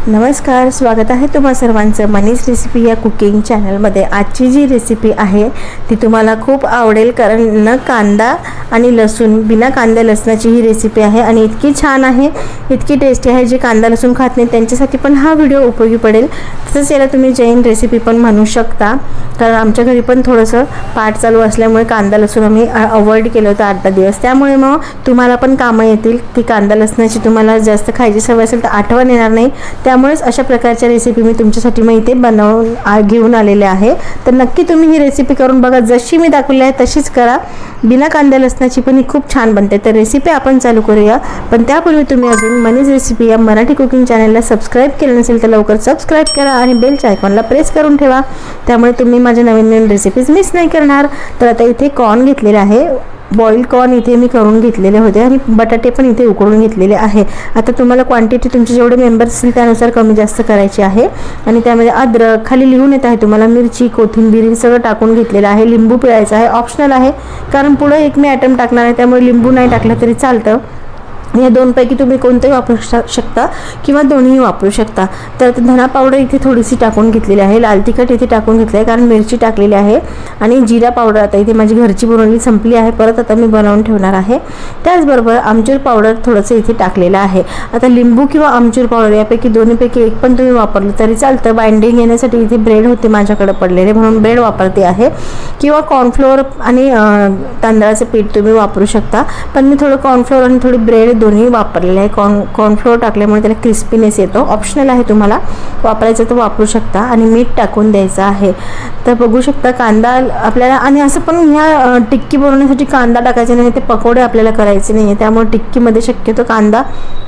नमस्कार, स्वागत आहे तुम्हा सर्वांचं मनीष रेसिपी या कुकिंग चॅनलमध्ये। आजची जी रेसिपी आहे ती तुम्हाला खूप आवडेल, कारण न कांदा आणि लसूण, बिना कांदा लसणाची ही रेसिपी आहे आणि इतकी छान आहे, इतकी टेस्टी आहे। जे कांदा लसूण खात नाही त्यांच्यासाठी पण हा व्हिडिओ उपयोगी पडेल। तसंच याला तुम्ही जैन रेसिपी पण म्हणू शकता, कारण आमच्या घरी पण थोडंसं पाठ चालू असल्यामुळे कांदा लसूण आम्ही अवॉइड केलं होतं 8-10 दिवस। त्यामुळे मग तुम्हाला पण कामं येतील की कांदा लसणाची तुम्हाला जास्त खायची सवय असेल तर आठवण येणार नाही। त्यामुळेच अशा प्रकारच्या रेसिपी मी तुमच्यासाठी मग इथे बनवून घेऊन आलेले आहे। तर नक्की तुम्ही ही रेसिपी करून बघा, जशी मी दाखवली आहे तशीच करा। बिना कांदा लसणाची पण ही खूप छान बनते। तर रेसिपी आपण चालू करूया, पण त्यापूर्वी तुम्ही अजून मनीष रेसिपी या मराठी कुकिंग चॅनलला सबस्क्राइब केलं नसेल तर लवकर सबस्क्राइब करा आणि बेलच्या आयकॉनला प्रेस करून ठेवा, त्यामुळे तुम्ही माझ्या नवीन रेसिपीज मिस नाही करणार। तर आता इथे कॉर्न घेतलेले आहे, बॉइल्ड कॉर्न इथे मी करून घेतलेले होते आणि बटाटे पण इथे उकडून घेतलेले आहे। आता तुम्हाला क्वांटिटी तुमचे जेवढे मेंबर्स असतील त्यानुसार कमी जास्त करायची आहे। आणि त्यामध्ये अद्रक खाली लिहून येत आहे तुम्हाला, मिरची, कोथिंबीर सगळं टाकून घेतलेलं आहे। लिंबू पिळायचा आहे, ऑप्शनल आहे, कारण पुढे एक मी आयटम टाकणार आहे त्यामुळे लिंबू नाही टाकलं तरी चालतं। या दोनपैकी तुम्ही कोणतेही वापरू शकता किंवा दोन्ही वापरू शकता। तर धना पावडर इथे थोडीशी टाकून घेतलेली आहे, लाल तिखट इथे टाकून घेतले आहे कारण मिरची टाकलेली आहे, आणि जिरा पावडर आता इथे माझी घरची बनवलेली संपली आहे, परत आता मी बनवून ठेवणार आहे। त्याचबरोबर आमचूर पावडर थोडंसं इथे टाकलेलं आहे। आता लिंबू किंवा आमचूर पावडर यापैकी दोन्हीपैकी एक पण तुम्ही वापरलं तरी चालतं। बाइंडिंग येण्यासाठी इथे ब्रेड होते माझ्याकडे पडलेले म्हणून ब्रेड वापरते आहे, किंवा कॉर्नफ्लोअर आणि तांदळाचं पीठ तुम्ही वापरू शकता, पण मी थोडं कॉर्नफ्लोअर आणि थोडी ब्रेड दोन्ही वापरलेले आहे। कॉर्नफ्लोअर टाकल्यामुळे त्याला क्रिस्पीनेस येतो, ऑप्शनल आहे, तुम्हाला वापरायचं तर वापरू शकता। आणि मीठ टाकून द्यायचं आहे। तर बघू शकता कांदा आपल्याला, आणि असं पण ह्या टिक्की बनवण्यासाठी कांदा टाकायचा नाही, ते पकोडे आपल्याला करायचे नाही, त्यामुळे टिक्कीमध्ये शक्यतो कांदा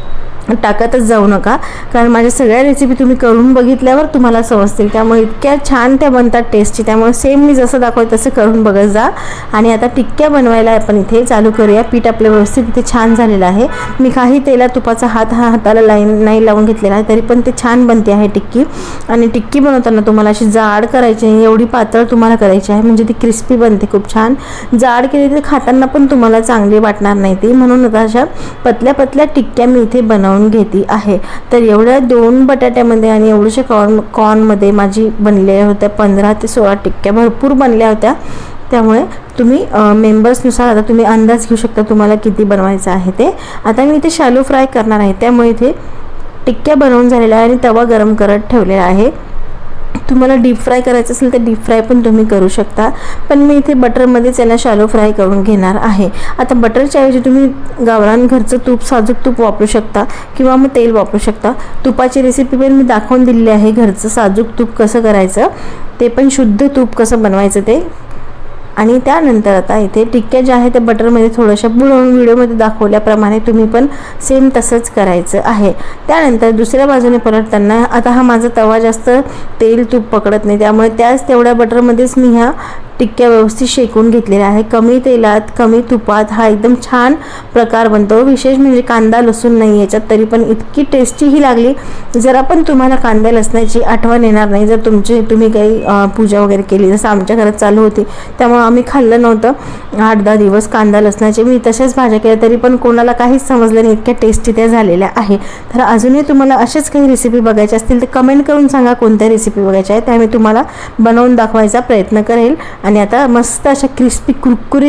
टाकतच जाऊ नका, कारण माझ्या सगळ्या रेसिपी तुम्ही करून बघितल्यावर तुम्हाला समजतील, त्यामुळे इतक्या छान त्या बनतात टेस्टी। त्यामुळे सेम मी जसं दाखवते तसं करून बघत जा। आणि आता टिक्क्या बनवायला आपण इथे चालू करूया। पीठ आपलं व्यवस्थित इथे छान झालेलं आहे। मी काही तेला तुपाचा हाताला नाही लावून घेतलेला आहे, तरी पण ते छान बनते आहे टिक्की। आणि टिक्की बनवताना तुम्हाला अशी जाड करायची नाही, एवढी पातळ तुम्हाला करायची आहे, म्हणजे ती क्रिस्पी बनते खूप छान। जाड केली तर खाताना पण तुम्हाला चांगली वाटणार नाही ती, म्हणून आता अशा पतल्या पतल्या टिक्क्या मी इथे बनवून घेते आहे। तर एवढ्या 2 बटाट्यामध्ये आणि एवढ्याशा कॉर्नमध्ये माझी बनलेल्या होत्या 15 ते 16 टिक्क्या, भरपूर बनल्या होत्या। त्यामुळे तुम्ही मेंबर्सनुसार आता तुम्ही अंदाज घेऊ शकता तुम्हाला किती बनवायचं आहे ते। आता मी इथे शॅलो फ्राय करणार आहे, त्यामुळे इथे टिक्क्या बनवून झालेल्या आहे आणि तवा गरम करत ठेवलेला आहे। तुम्हाला डीप फ्राय करायचं असेल तर डीप फ्राय पण तुम्ही करू शकता, पण मी इथे बटरमध्येच याला शॅलो फ्राय करून घेणार आहे। आता बटरच्या ऐवजी तुम्ही गावरान घरचं तूप, साजूक तूप वापरू शकता किंवा मग तेल वापरू शकता। तुपाची रेसिपी पण मी दाखवून दिलेली आहे, घरचं साजूक तूप कसं करायचं ते पण, शुद्ध तूप कसं बनवायचं ते। आणि त्यानंतर आता इथे टिक्क्या ज्या आहेत त्या बटरमध्ये थोड्याशा बुडवून व्हिडिओमध्ये दाखवल्याप्रमाणे तुम्ही पण सेम तसंच करायचं आहे। त्यानंतर दुसऱ्या बाजूने पलटताना, आता हा माझा तवा जास्त तेल तूप पकडत नाही, त्यामुळे त्याच तेवढ्या बटरमध्येच मी ह्या टिक्क्या व्यवस्थित शेकून घेतलेल्या आहे। कमी तेलात कमी तुपात हा एकदम छान प्रकार बनतो। विशेष म्हणजे कांदा लसूण नाही याच्यात, तरी पण इतकी टेस्टी ही लागली, जरा पण तुम्हाला कांदा लसणाची आठवण येणार नाही। जर तुम्ही काही पूजा वगैरे केली, जसं आमच्या घरात चालू होती, त्यामुळे आम्ही खाल्लं नव्हतं 8-10 दिवस कांदा लसणाचे। मी तशाच भाज्या केल्या तरी पण कोणाला काहीच समजलं नाही, इतक्या टेस्टी त्या झालेल्या आहे। तर अजूनही तुम्हाला अशाच काही रेसिपी बघायच्या असतील तर कमेंट करून सांगा कोणत्या रेसिपी बघायच्या आहेत, त्या मी तुम्हाला बनवून दाखवायचा प्रयत्न करेल। आणि आता मस्त अशा क्रिस्पी कुरकुरीत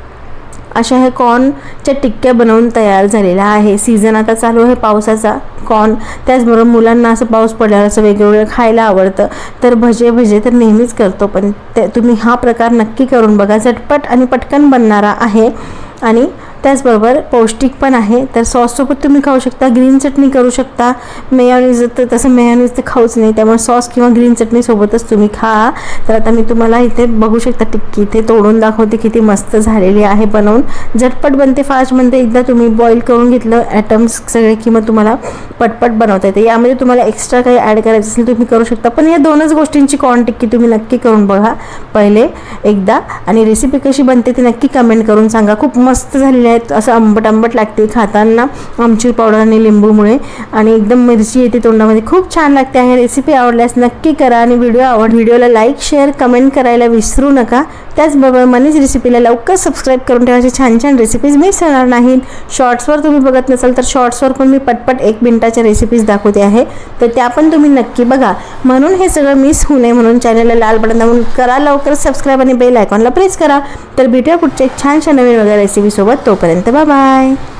अशा ह्या कॉर्नच्या टिक्क्या बनवून तयार झालेल्या आहे। सीझन आता चालू आहे पावसाचा, कॉर्न, त्याचबरोबर मुलांना असं पाऊस पडल्यावर असं वेगवेगळं खायला आवडतं, तर भजे तर नेहमीच करतो, पण ते तुम्ही हा प्रकार नक्की करून बघा। झटपट आणि पटकन बनणारा आहे आणि त्याचबरोबर पौष्टिक पण आहे। तर सॉससोबत तुम्ही खाऊ शकता, ग्रीन चटणी करू शकता, मेयोनीज तर तसं मेयोनीज तर खाऊच नाही, त्यामुळे सॉस किंवा ग्रीन चटणीसोबतच तुम्ही खा। तर आता मी तुम्हाला इथे बघू शकता टिक्की इथे तोडून दाखवते, किती मस्त झालेली आहे बनवून। झटपट बनते, फास्ट बनते। एकदा तुम्ही बॉईल करून घेतलं ॲटम्स सगळे की मग तुम्हाला पटपट बनवता येते। यामध्ये तुम्हाला एक्स्ट्रा काही ॲड करायचं असेल तुम्ही करू शकता, पण या 2च गोष्टींची कॉर्न टिक्की तुम्ही नक्की करून बघा पहिले एकदा, आणि रेसिपी कशी बनते ती नक्की कमेंट करून सांगा। खूप मस्त झालेली आहेत, असं आंबट लागते खाताना आमचूर पावडर आणि लिंबूमुळे, आणि एकदम मिरची येते तोंडामध्ये, खूप छान लागते आहे। रेसिपी आवडल्यास नक्की करा आणि व्हिडिओला लाईक शेअर कमेंट करायला विसरू नका। त्याचबरोबर मनीष रेसिपीला लवकर सबस्क्राईब करून ठेवा, अशी छान छान रेसिपीज मिस होणार नाहीत. शॉर्ट्सवर तुम्ही बघत नसाल तर शॉर्ट्सवर पण मी पटपट 1 मिनिटाच्या रेसिपीज दाखवते आहे, तर त्या पण तुम्ही नक्की बघा. म्हणून हे सगळं मिस होऊ नये म्हणून चॅनलला लाल बटन दाबून करा लवकर सबस्क्राईब आणि बेल आयकॉनला प्रेस करा. तर भेटूया पुढच्या एक छानशा नवीन वगैरे रेसिपीसोबत. तोपर्यंत बाय बाय.